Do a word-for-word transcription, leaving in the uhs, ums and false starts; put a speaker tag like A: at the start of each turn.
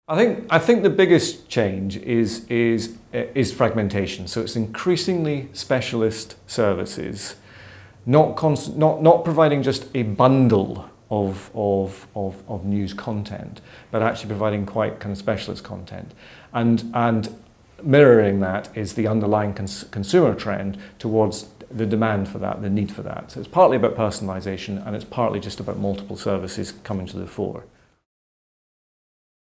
A: I think, I think the biggest change is, is, is fragmentation. So it's increasingly specialist services, not, const, not, not providing just a bundle of, of, of, of news content, but actually providing quite kind of specialist content. And, and mirroring that is the underlying cons consumer trend towards the demand for that, the need for that. So it's partly about personalization, and it's partly just about multiple services coming to the fore.